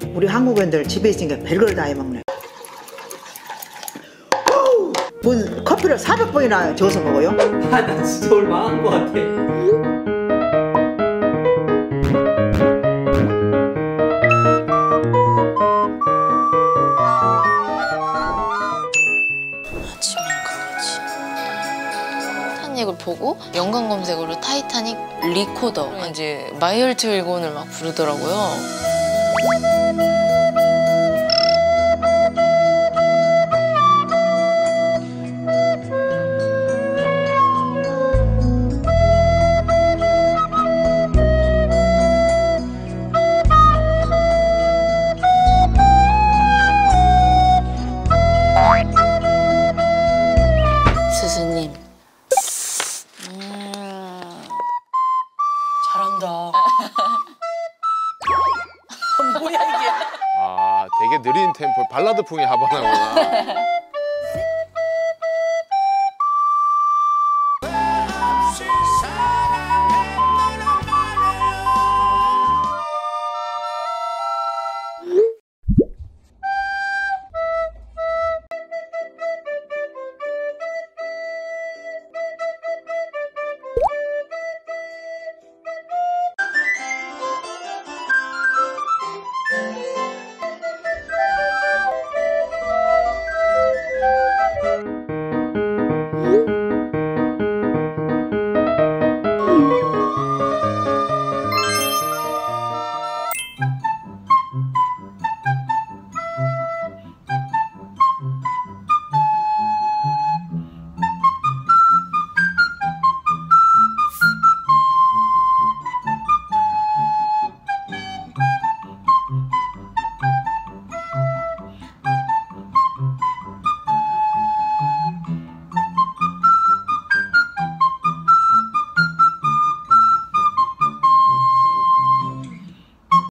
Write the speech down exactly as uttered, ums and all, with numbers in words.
우리 한국인들 집에 있으니까 별걸 다 해먹네. 뭐 커피를 사백 번이나 저어서 먹어요? 아, 나 진짜 오늘 망한 거 같아. 타이타닉을 보고 연관 검색어로 타이타닉 리코더 이제 마이얼트 일권을 막 부르더라고요. 스승님. 음... 잘한다. 뭐야 이게? 아, 되게 느린 템포, 발라드풍의 하바나구나.